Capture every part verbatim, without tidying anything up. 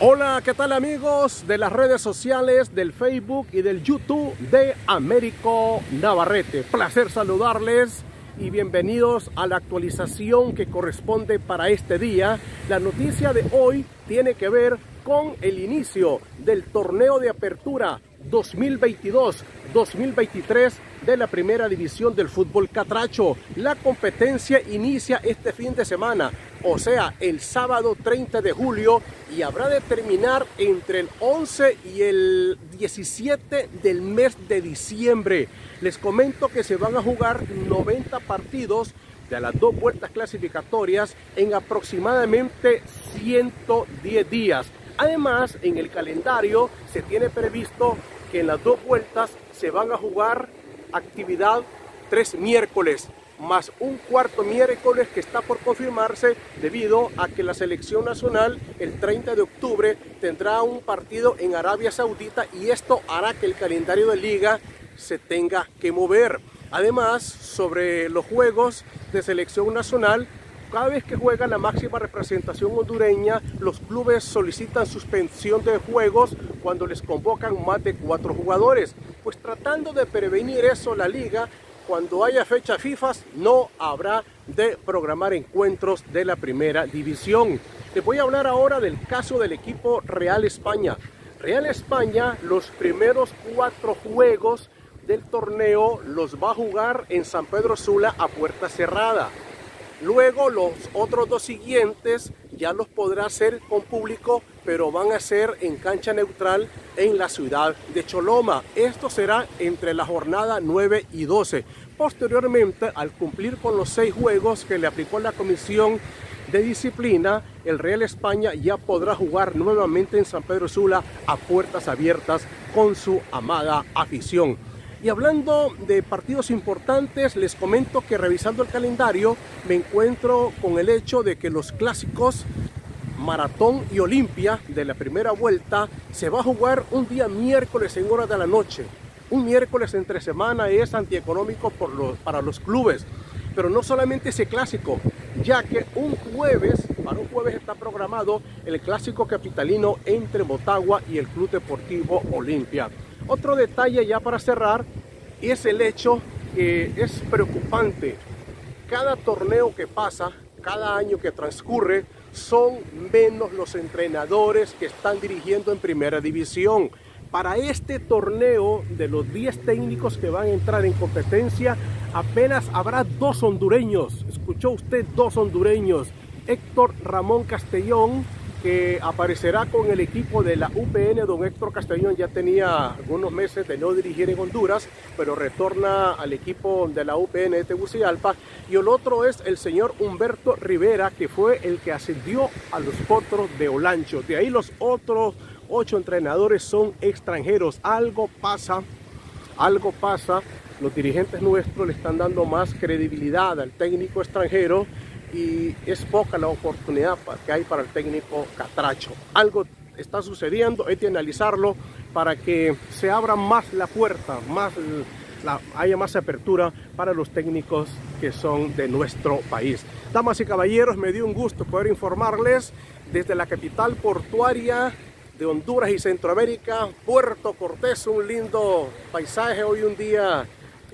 Hola, ¿qué tal amigos de las redes sociales, del Facebook y del YouTube de Américo Navarrete? Placer saludarles y bienvenidos a la actualización que corresponde para este día. La noticia de hoy tiene que ver con el inicio del torneo de apertura dos mil veintidós dos mil veintitrés de la primera división del fútbol catracho. La competencia inicia este fin de semana, o sea, el sábado treinta de julio, y habrá de terminar entre el once y el diecisiete del mes de diciembre. Les comento que se van a jugar noventa partidos de las dos vueltas clasificatorias en aproximadamente ciento diez días. Además, en el calendario se tiene previsto que en las dos vueltas se van a jugar actividad tres miércoles, más un cuarto miércoles que está por confirmarse debido a que la selección nacional el treinta de octubre tendrá un partido en Arabia Saudita, y esto hará que el calendario de liga se tenga que mover. Además, sobre los juegos de selección nacional, cada vez que juega la máxima representación hondureña, los clubes solicitan suspensión de juegos cuando les convocan más de cuatro jugadores. Pues tratando de prevenir eso, la liga, cuando haya fecha FIFA, no habrá de programar encuentros de la primera división. Les voy a hablar ahora del caso del equipo Real España. Real España, los primeros cuatro juegos del torneo los va a jugar en San Pedro Sula a puerta cerrada. Luego los otros dos siguientes ya los podrá hacer con público, pero van a ser en cancha neutral en la ciudad de Choloma. Esto será entre la jornada nueve y doce. Posteriormente, al cumplir con los seis juegos que le aplicó la Comisión de Disciplina, el Real España ya podrá jugar nuevamente en San Pedro Sula a puertas abiertas con su amada afición. Y hablando de partidos importantes, les comento que revisando el calendario me encuentro con el hecho de que los clásicos Maratón y Olimpia de la primera vuelta se va a jugar un día miércoles en horas de la noche. Un miércoles entre semana es antieconómico por los, para los clubes. Pero no solamente ese clásico, ya que un jueves, para un jueves está programado el clásico capitalino entre Motagua y el Club Deportivo Olimpia. Otro detalle ya para cerrar es el hecho que es preocupante. Cada torneo que pasa, cada año que transcurre, son menos los entrenadores que están dirigiendo en primera división. Para este torneo, de los diez técnicos que van a entrar en competencia, apenas habrá dos hondureños. Escuchó usted, dos hondureños. Héctor Ramón Castellón, que aparecerá con el equipo de la U P N. Don Héctor Castellón ya tenía algunos meses de no dirigir en Honduras, pero retorna al equipo de la U P N de Tegucigalpa. Y el otro es el señor Humberto Rivera, que fue el que ascendió a los Potros de Olancho. De ahí los otros ocho entrenadores son extranjeros. Algo pasa, algo pasa. Los dirigentes nuestros le están dando más credibilidad al técnico extranjero, y es poca la oportunidad que hay para el técnico catracho. Algo está sucediendo, hay que analizarlo para que se abra más la puerta, más la, haya más apertura para los técnicos que son de nuestro país. Damas y caballeros, me dio un gusto poder informarles desde la capital portuaria de Honduras y Centroamérica, Puerto Cortés. Un lindo paisaje, hoy un día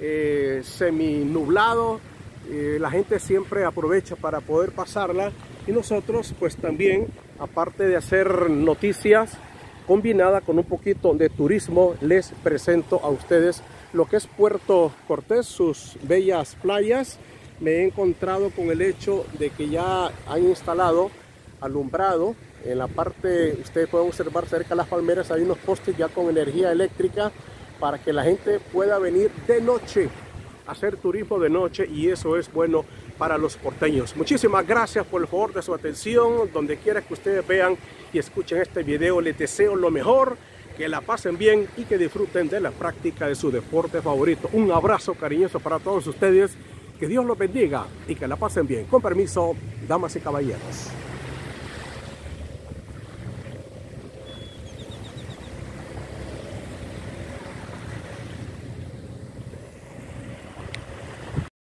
eh, semi-nublado. Eh, la gente siempre aprovecha para poder pasarla, y nosotros pues también, aparte de hacer noticias combinada con un poquito de turismo, les presento a ustedes lo que es Puerto Cortés, sus bellas playas. Me he encontrado con el hecho de que ya han instalado alumbrado en la parte, ustedes pueden observar cerca de las palmeras, hay unos postes ya con energía eléctrica para que la gente pueda venir de noche, hacer turismo de noche, y eso es bueno para los porteños. Muchísimas gracias por el favor de su atención. Donde quiera que ustedes vean y escuchen este video, les deseo lo mejor, que la pasen bien y que disfruten de la práctica de su deporte favorito. Un abrazo cariñoso para todos ustedes, que Dios los bendiga y que la pasen bien. Con permiso, damas y caballeros.